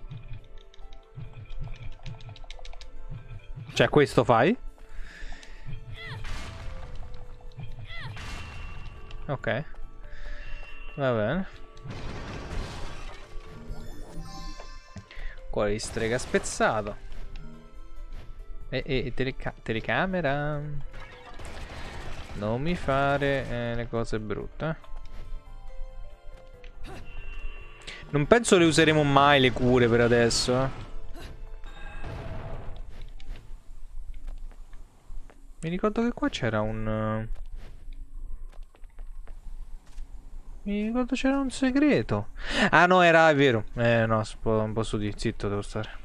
Cioè questo fai? Ok. Va bene. Cuore di strega spezzato. E, e teleca telecamera. Non mi fare eh, le cose brutte. Non penso le useremo mai le cure per adesso, eh. Mi ricordo che qua c'era un... Mi ricordo c'era un segreto. Ah no, era, è vero. Eh no, non posso dire, zitto devo stare.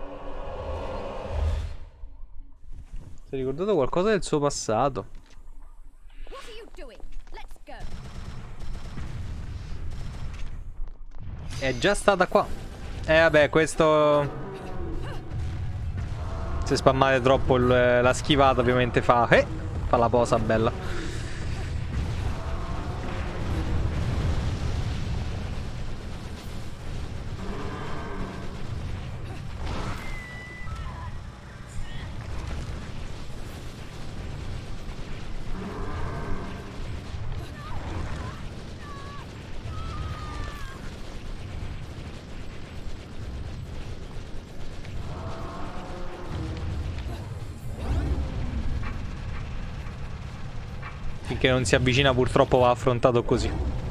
Si è ricordato qualcosa del suo passato. È già stata qua. Eh vabbè, questo... Se spammate troppo il, la schivata ovviamente fa... Eh, fa la posa bella. Finché non si avvicina purtroppo va affrontato così.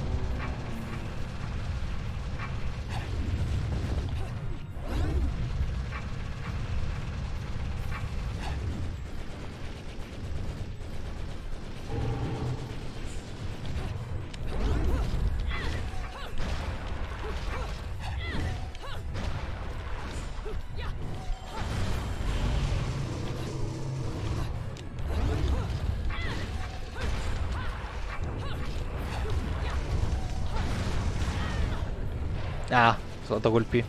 Ah, sono stato colpito.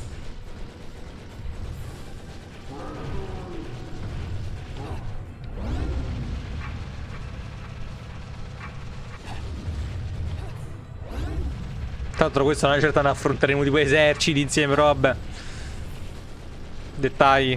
Tra l'altro questo non è certo ne affronteremo tipo eserciti insieme, però vabbè. Dettagli.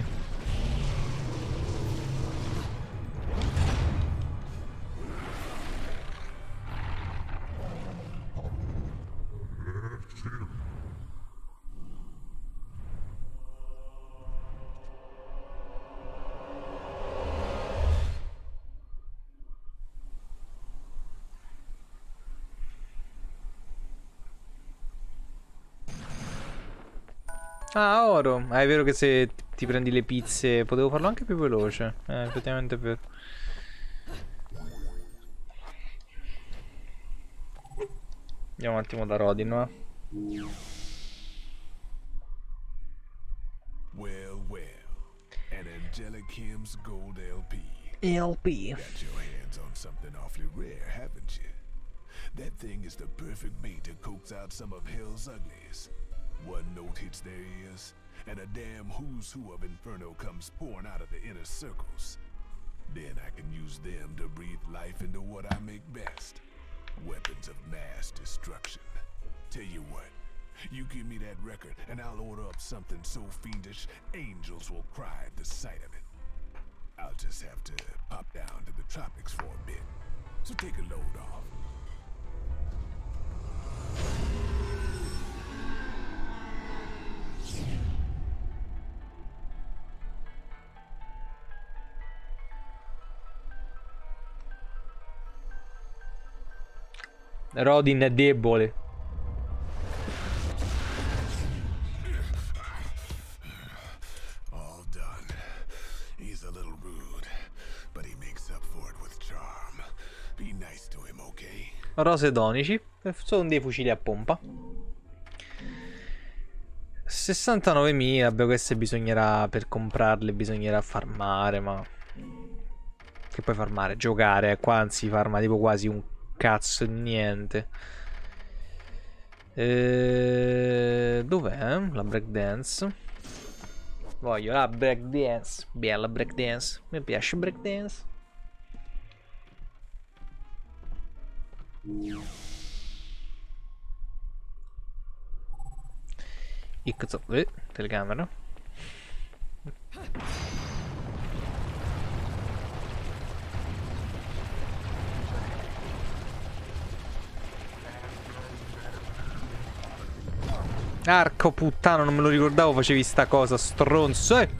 Ah, oro. Ah, è vero che se ti prendi le pizze potevo farlo anche più veloce. Eh, effettivamente è vero. Andiamo un attimo da Rodin, va? Well, well. An Angelic Kim's Gold L P. L P. Got your hands on something awfully rare, haven't you? That thing is the perfect bait to coax out some of hell's uglies. One note hits their ears, and a damn who's who of Inferno comes pouring out of the inner circles. Then I can use them to breathe life into what I make best. Weapons of mass destruction. Tell you what, you give me that record and I'll order up something so fiendish, angels will cry at the sight of it. I'll just have to pop down to the tropics for a bit. So take a load off. Rodin è debole. All done. He's a little rude, but he makes up for it with charm. Be nice to him, okay? Rose donici. Sono dei fucili a pompa. sessantanovemila. Beh, queste bisognerà, per comprarle bisognerà farmare, ma... Che puoi farmare? Giocare. Qua anzi farma tipo quasi un cazzo di niente. E... Dov'è la breakdance? Voglio la breakdance. Bella breakdance. Mi piace breakdance. Ecco, eh, telecamera. Arco puttano, non me lo ricordavo facevi sta cosa, stronzo. Eh.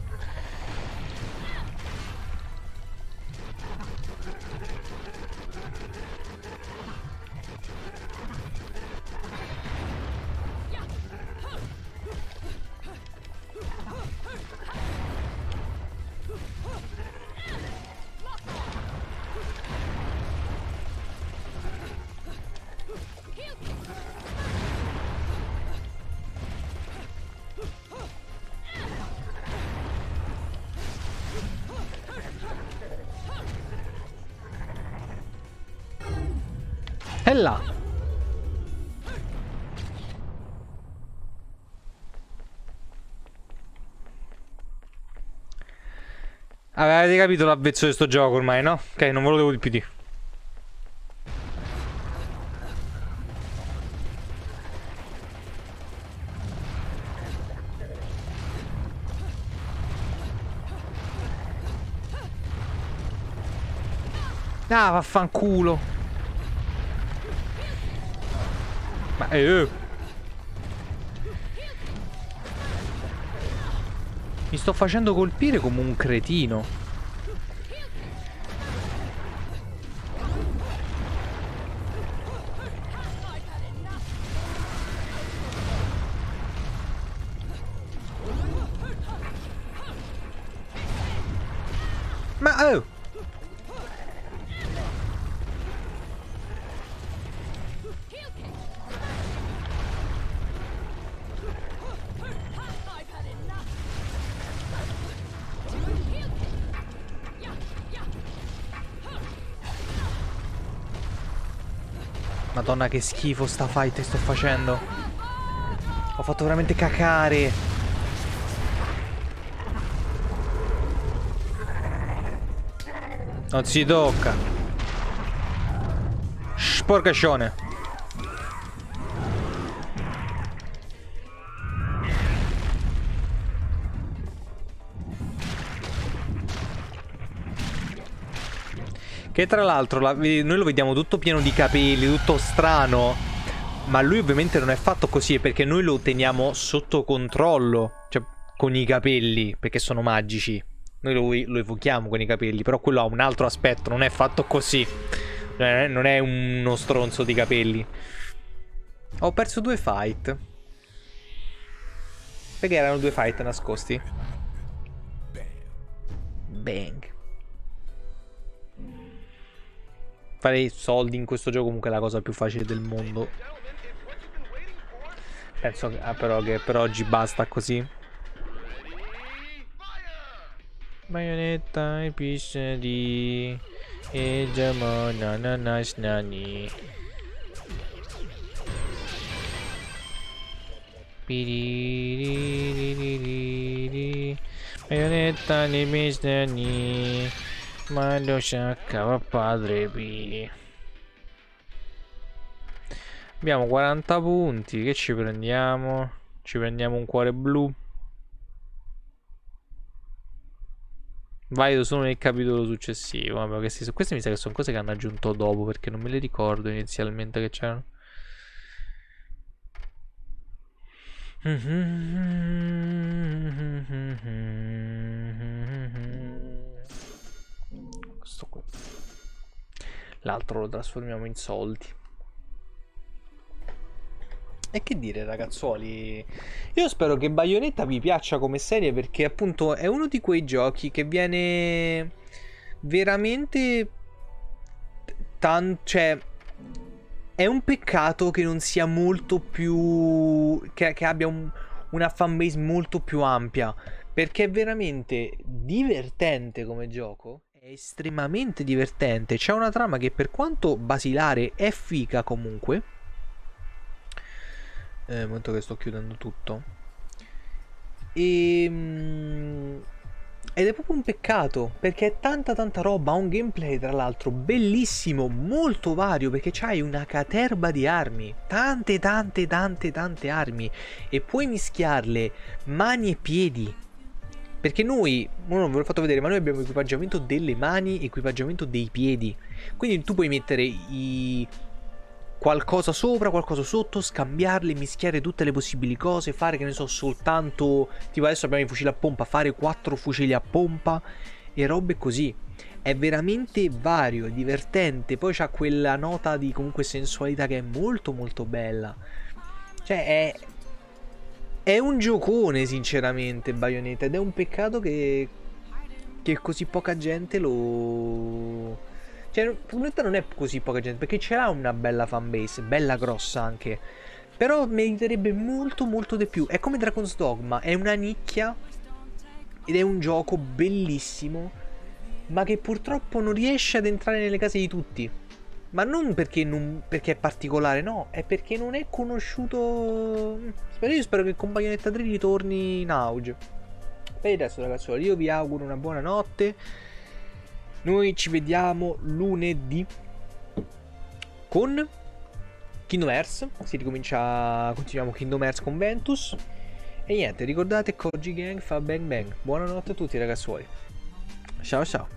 E là. Avete capito l'avvezzo di sto gioco ormai, no? Ok, non ve lo devo di più di. Ah, vaffanculo. Ma eh. Mi sto facendo colpire come un cretino. Ma oh. Madonna che schifo sta fight che sto facendo. Ho fatto veramente cacare. Non si tocca. Sporcascione. Che tra l'altro noi lo vediamo tutto pieno di capelli, tutto strano. Ma lui ovviamente non è fatto così, perché noi lo teniamo sotto controllo. Cioè, con i capelli, perché sono magici. Noi lo, lo evochiamo con i capelli, però quello ha un altro aspetto, non è fatto così. Non è uno stronzo di capelli. Ho perso due fight. Perché erano due fight nascosti. Bang. Fare soldi in questo gioco comunque è la cosa più facile del mondo. Penso che, ah, però che per oggi basta così. Bayonetta e pisce di e jamona nanas nani. Bayonetta ne pisce di ma lo sciacca padre B. Abbiamo quaranta punti. Che ci prendiamo? Ci prendiamo un cuore blu. Valido solo nel capitolo successivo. Vabbè, queste, queste mi sa che sono cose che hanno aggiunto dopo, perché non me le ricordo inizialmente che c'erano. Questo qui. L'altro lo trasformiamo in soldi. E che dire, ragazzuoli, io spero che Bayonetta vi piaccia come serie, perché appunto è uno di quei giochi che viene veramente tan- cioè è un peccato che non sia molto più che, che abbia un, una fanbase molto più ampia, perché è veramente divertente come gioco. È estremamente divertente. C'è una trama che, per quanto basilare, è figa comunque. Eh, momento che sto chiudendo tutto. E, mm, ed è proprio un peccato, perché è tanta tanta roba. Ha un gameplay tra l'altro bellissimo, molto vario, perché c'hai una caterba di armi, tante tante tante tante armi, e puoi mischiarle mani e piedi. Perché noi, non ve l'ho fatto vedere, ma noi abbiamo equipaggiamento delle mani, equipaggiamento dei piedi. Quindi tu puoi mettere i... qualcosa sopra, qualcosa sotto, scambiarle, mischiare tutte le possibili cose, fare, che ne so, soltanto, tipo adesso abbiamo i fucili a pompa, fare quattro fucili a pompa e robe così. È veramente vario, è divertente, poi c'ha quella nota di comunque sensualità che è molto molto bella. Cioè è è un giocone sinceramente Bayonetta, ed è un peccato che che così poca gente lo... Cioè, in realtà non è così poca gente, perché ce l'ha una bella fanbase, bella grossa anche. Però meriterebbe molto molto di più. È come Dragon's Dogma, è una nicchia ed è un gioco bellissimo, ma che purtroppo non riesce ad entrare nelle case di tutti. Ma non perché, non perché è particolare, no, è perché non è conosciuto. Io spero che con Bayonetta tre ritorni in auge. Per il resto, ragazzuoli, io vi auguro una buona notte. Noi ci vediamo lunedì con Kingdom Hearts. Si ricomincia, continuiamo Kingdom Hearts con Ventus. E niente, ricordate Koji Gang fa bang bang. Buonanotte a tutti, ragazzuoli. Ciao ciao.